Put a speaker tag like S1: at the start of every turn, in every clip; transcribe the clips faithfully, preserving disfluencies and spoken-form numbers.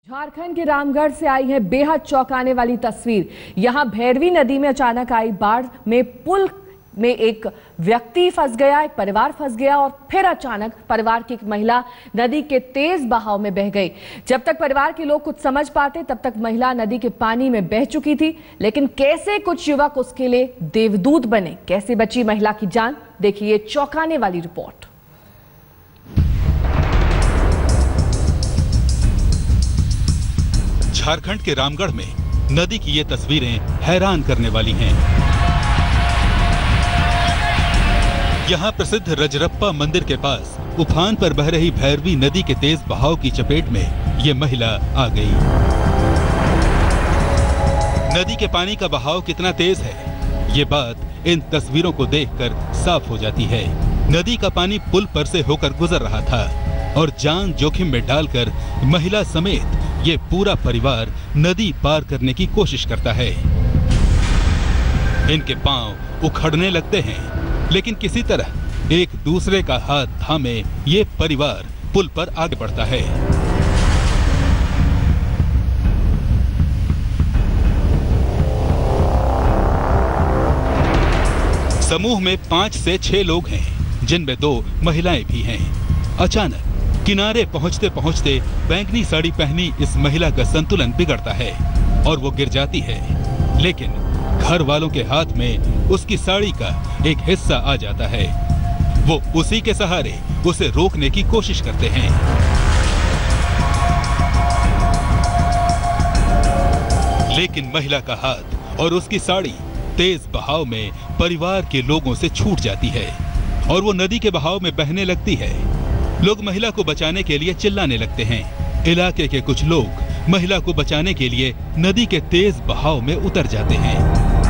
S1: झारखंड के रामगढ़ से आई है बेहद चौंकाने वाली तस्वीर। यहां भैरवी नदी में अचानक आई बाढ़ में पुल में एक व्यक्ति फंस गया, एक परिवार फंस गया और फिर अचानक परिवार की एक महिला नदी के तेज बहाव में बह गई। जब तक परिवार के लोग कुछ समझ पाते तब तक महिला नदी के पानी में बह चुकी थी। लेकिन कैसे कुछ युवक उसके लिए देवदूत बने, कैसे बची महिला की जान, देखिए चौंकाने वाली रिपोर्ट।
S2: झारखंड के रामगढ़ में नदी की ये तस्वीरें हैरान करने वाली हैं। यहाँ प्रसिद्ध रजरप्पा मंदिर के पास उफान पर बह रही भैरवी नदी के तेज बहाव की चपेट में ये महिला आ गई। नदी के पानी का बहाव कितना तेज है, ये बात इन तस्वीरों को देखकर साफ हो जाती है। नदी का पानी पुल पर से होकर गुजर रहा था और जान जोखिम में डालकर महिला समेत ये पूरा परिवार नदी पार करने की कोशिश करता है। इनके पांव उखड़ने लगते हैं, लेकिन किसी तरह एक दूसरे का हाथ थामे ये परिवार पुल पर आगे बढ़ता है। समूह में पांच से छह लोग हैं, जिनमें दो महिलाएं भी हैं। अचानक किनारे पहुंचते पहुंचते बैंगनी साड़ी पहनी इस महिला का संतुलन बिगड़ता है और वो गिर जाती है। लेकिन घर वालों के हाथ में उसकी साड़ी का एक हिस्सा आ जाता है। वो उसी के सहारे उसे रोकने की कोशिश करते हैं। लेकिन महिला का हाथ और उसकी साड़ी तेज बहाव में परिवार के लोगों से छूट जाती है और वो नदी के बहाव में बहने लगती है। लोग महिला को बचाने के लिए चिल्लाने लगते हैं। इलाके के कुछ लोग महिला को बचाने के लिए नदी के तेज बहाव में उतर जाते हैं।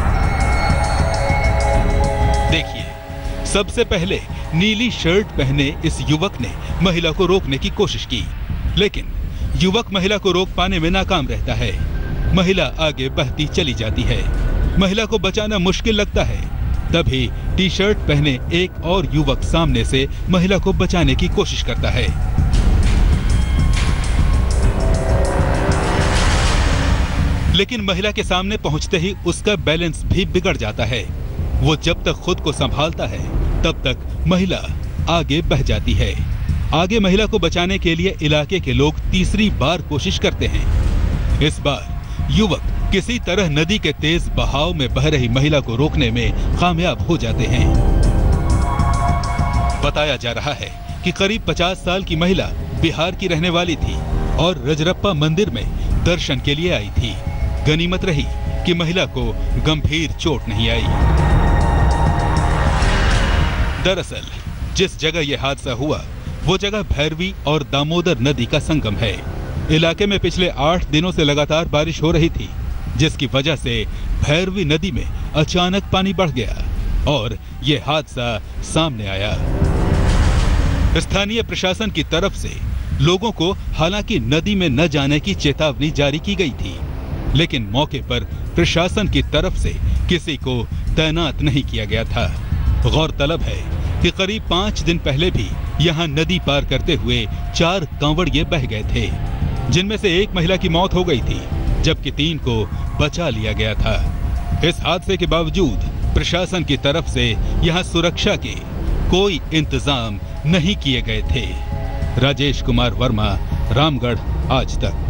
S2: देखिए, सबसे पहले नीली शर्ट पहने इस युवक ने महिला को रोकने की कोशिश की, लेकिन युवक महिला को रोक पाने में नाकाम रहता है। महिला आगे बहती चली जाती है। महिला को बचाना मुश्किल लगता है। तभी टी शर्ट पहने एक और युवक सामने से महिला को बचाने की कोशिश करता है। लेकिन महिला के सामने पहुंचते ही उसका बैलेंस भी बिगड़ जाता है। वो जब तक खुद को संभालता है तब तक महिला आगे बह जाती है। आगे महिला को बचाने के लिए इलाके के लोग तीसरी बार कोशिश करते हैं। इस बार युवक किसी तरह नदी के तेज बहाव में बह रही महिला को रोकने में कामयाब हो जाते हैं। बताया जा रहा है कि करीब पचास साल की महिला बिहार की रहने वाली थी और रजरप्पा मंदिर में दर्शन के लिए आई थी। गनीमत रही कि महिला को गंभीर चोट नहीं आई। दरअसल जिस जगह यह हादसा हुआ वो जगह भैरवी और दामोदर नदी का संगम है। इलाके में पिछले आठ दिनों से लगातार बारिश हो रही थी, जिसकी वजह से भैरवी नदी में अचानक पानी बढ़ गया और ये हादसा सामने आया। स्थानीय प्रशासन की तरफ से लोगों को हालांकि नदी में न जाने की चेतावनी जारी की गई थी, लेकिन मौके पर प्रशासन की तरफ से किसी को तैनात नहीं किया गया था। गौरतलब है कि करीब पांच दिन पहले भी यहाँ नदी पार करते हुए चार कांवड़िए बह गए थे, जिनमें से एक महिला की मौत हो गई थी, जबकि तीन को बचा लिया गया था। इस हादसे के बावजूद प्रशासन की तरफ से यहां सुरक्षा के कोई इंतजाम नहीं किए गए थे। राजेश कुमार वर्मा, रामगढ़ आज तक।